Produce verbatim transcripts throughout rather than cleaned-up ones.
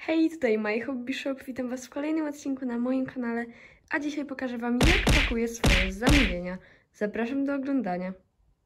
Hej, tutaj My Hobby Shop, witam Was w kolejnym odcinku na moim kanale, a dzisiaj pokażę Wam, jak pakuję swoje zamówienia. Zapraszam do oglądania.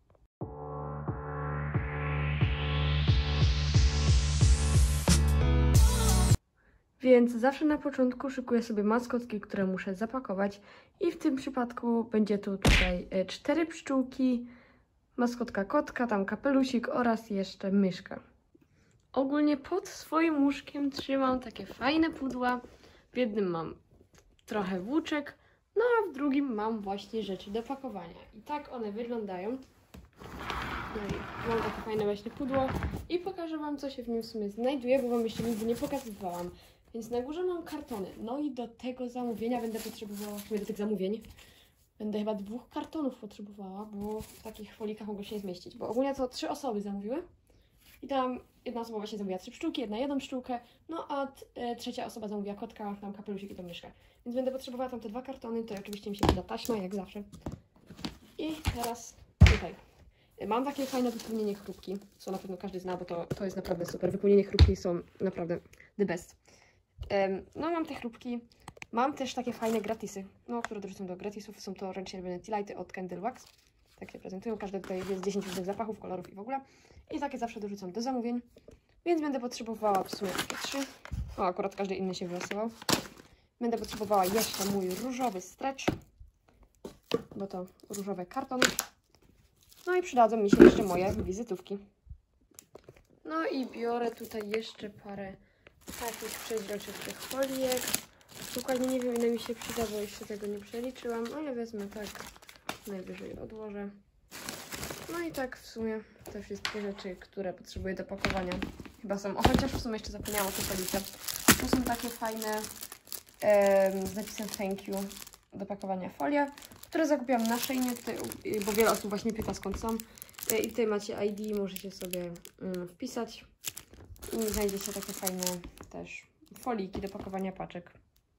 Więc zawsze na początku szykuję sobie maskotki, które muszę zapakować i w tym przypadku będzie tu tutaj cztery pszczółki, maskotka kotka, tam kapelusik oraz jeszcze myszka. Ogólnie pod swoim łóżkiem trzymam takie fajne pudła. W jednym mam trochę włóczek, no a w drugim mam właśnie rzeczy do pakowania. I tak one wyglądają. No i mam takie fajne właśnie pudło i pokażę Wam, co się w nim w sumie znajduje, bo Wam jeszcze nigdy nie pokazywałam. Więc na górze mam kartony. No i do tego zamówienia będę potrzebowała, do tych zamówień, będę chyba dwóch kartonów potrzebowała, bo w takich folikach mogło się nie zmieścić. Bo ogólnie to trzy osoby zamówiły. I tam jedna osoba właśnie zamówiła trzy pszczółki, jedna jedną pszczółkę, no a e, trzecia osoba zamówiła kotka, tam kapelusik i tą myszkę. Więc będę potrzebowała tam te dwa kartony, to oczywiście mi się przyda taśma, jak zawsze. I teraz tutaj. Mam takie fajne wypełnienie chrupki, co na pewno każdy zna, bo to, to jest naprawdę super. Wypełnienie chrupki są naprawdę the best. Um, no mam te chrupki, mam też takie fajne gratisy, no które dorzucam do gratisów. Są to ręcznie robione tea lighty od Candle Wax. Tak się prezentują, każde tutaj jest dziesięć różnych zapachów, kolorów i w ogóle. I takie zawsze dorzucam do zamówień, więc będę potrzebowała w sumie takie trzy. O, akurat każdy inny się wylosował. Będę potrzebowała jeszcze mój różowy stretch, bo to różowe kartony. No i przydadzą mi się jeszcze moje wizytówki. No i biorę tutaj jeszcze parę takich przeźroczystych foliek. Dokładnie nie wiem, ile mi się przyda, bo jeszcze tego nie przeliczyłam, ale wezmę tak, najwyżej odłożę. No i tak w sumie te wszystkie rzeczy, które potrzebuję do pakowania chyba są, o chociaż w sumie jeszcze zapomniałam o tej folice. To są takie fajne e, z napisem thank you do pakowania folia, które zakupiłam na Sheinie, tutaj, bo wiele osób właśnie pyta, skąd są. E, I tutaj macie I D, możecie sobie mm, wpisać i znajdziecie takie fajne też foliki do pakowania paczek.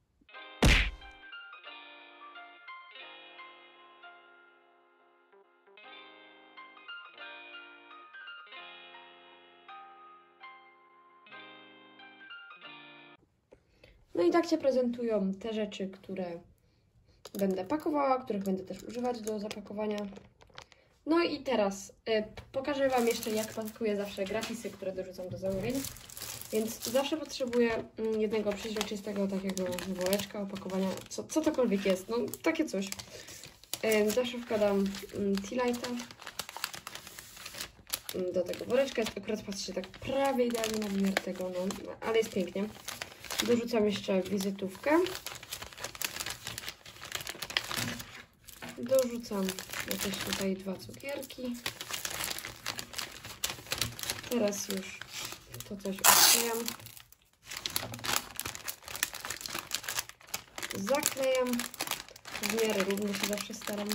No i tak się prezentują te rzeczy, które będę pakowała, których będę też używać do zapakowania. No i teraz y, pokażę Wam jeszcze, jak pakuję zawsze gratisy, które dorzucam do zamówień. Więc zawsze potrzebuję y, jednego przeźroczystego takiego woreczka, opakowania, co, co tokolwiek jest, no takie coś. Y, zawsze wkładam y, tea lighta y, do tego woreczka. Jest akurat, patrzcie, tak prawie idealnie na wymiar tego, no, ale jest pięknie. Dorzucam jeszcze wizytówkę. Dorzucam jakieś tutaj dwa cukierki. Teraz już to coś odklejam. Zaklejam. W miarę równo się zawsze staram.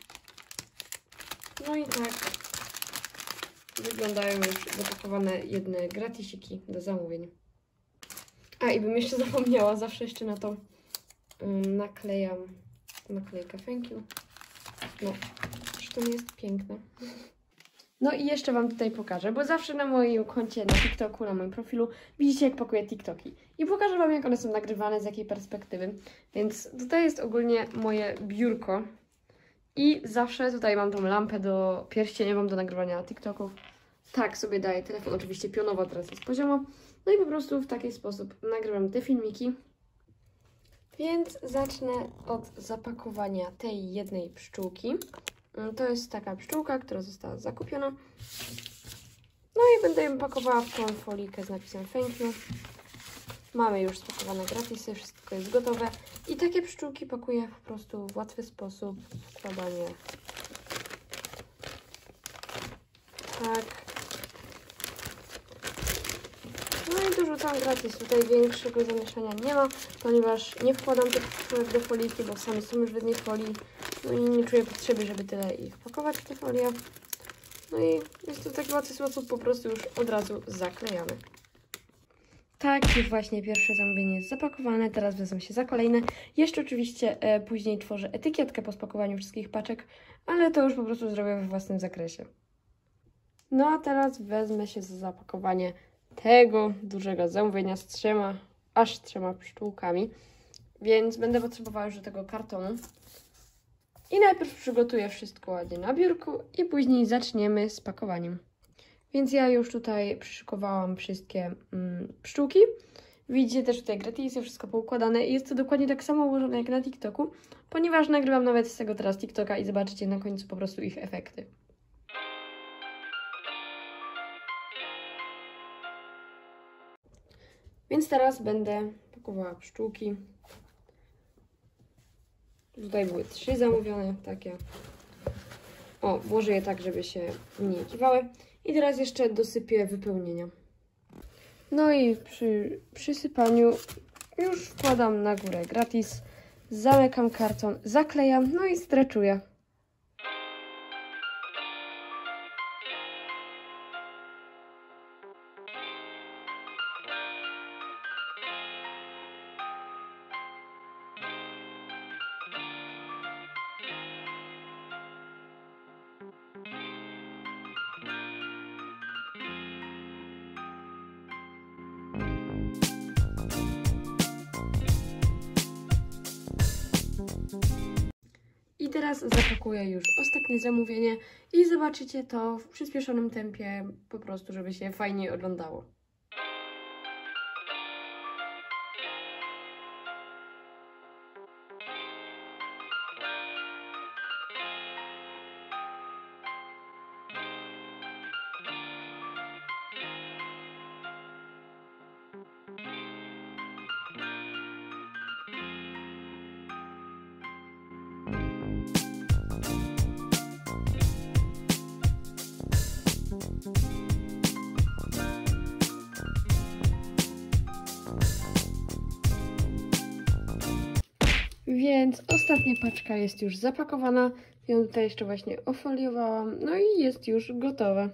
No i tak wyglądają już zapakowane jedne gratisiki do zamówień. A i bym jeszcze zapomniała, zawsze jeszcze na to um, naklejam naklejkę thank you. No, to nie jest piękne. No i jeszcze Wam tutaj pokażę, bo zawsze na moim koncie na TikToku, na moim profilu widzicie, jak pakuję TikToki. I pokażę Wam, jak one są nagrywane, z jakiej perspektywy. Więc tutaj jest ogólnie moje biurko. I zawsze tutaj mam tą lampę do pierścienia, mam do nagrywania TikToków. Tak sobie daję telefon, oczywiście pionowo, teraz jest poziomo. No i po prostu w taki sposób nagrywam te filmiki. Więc zacznę od zapakowania tej jednej pszczółki. To jest taka pszczółka, która została zakupiona. No i będę ją pakowała w tą folikę z napisem thank you. Mamy już spakowane gratisy, wszystko jest gotowe. I takie pszczółki pakuję po prostu w łatwy sposób. Wkładanie. Tak. No i dorzucam gratis. Tutaj większego zamieszania nie ma, ponieważ nie wkładam tych pszczółek do foliki, bo same są już w jednej folii. No i nie czuję potrzeby, żeby tyle ich pakować w tę folię. No i jest to w taki łatwy sposób, po prostu już od razu zaklejamy. Tak, już właśnie pierwsze zamówienie jest zapakowane, teraz wezmę się za kolejne. Jeszcze oczywiście e, później tworzę etykietkę po spakowaniu wszystkich paczek, ale to już po prostu zrobię we własnym zakresie. No a teraz wezmę się za zapakowanie tego dużego zamówienia z trzema aż trzema pszczółkami, więc będę potrzebowała już do tego kartonu. I najpierw przygotuję wszystko ładnie na biurku i później zaczniemy z pakowaniem. Więc ja już tutaj przyszykowałam wszystkie mm, pszczółki. Widzicie też tutaj gratisy, wszystko poukładane i jest to dokładnie tak samo ułożone jak na TikToku, ponieważ nagrywam nawet z tego teraz TikToka i zobaczycie na końcu po prostu ich efekty. Więc teraz będę pakowała pszczółki. Tutaj były trzy zamówione, takie. O, włożę je tak, żeby się nie kiwały. I teraz jeszcze dosypię wypełnienia. No i przy przysypaniu już wkładam na górę gratis, zamykam karton, zaklejam, no i streczuję. I teraz zapakuję już ostatnie zamówienie i zobaczycie to w przyspieszonym tempie, po prostu, żeby się fajnie oglądało. Więc ostatnia paczka jest już zapakowana. Ją tutaj jeszcze właśnie ofoliowałam. No i jest już gotowa.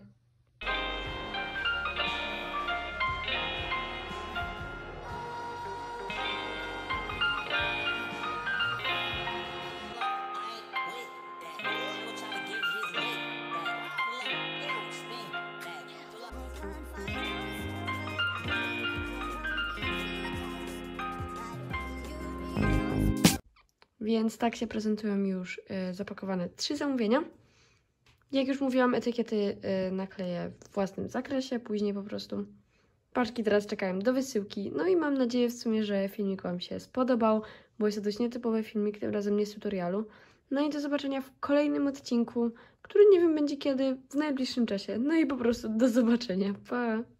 Więc tak się prezentują już y, zapakowane trzy zamówienia. Jak już mówiłam, etykiety y, nakleję w własnym zakresie, później po prostu paczki teraz czekają do wysyłki. No i mam nadzieję w sumie, że filmik Wam się spodobał, bo jest to dość nietypowy filmik, tym razem nie z tutorialu. No i do zobaczenia w kolejnym odcinku, który nie wiem będzie kiedy, w najbliższym czasie. No i po prostu do zobaczenia. Pa!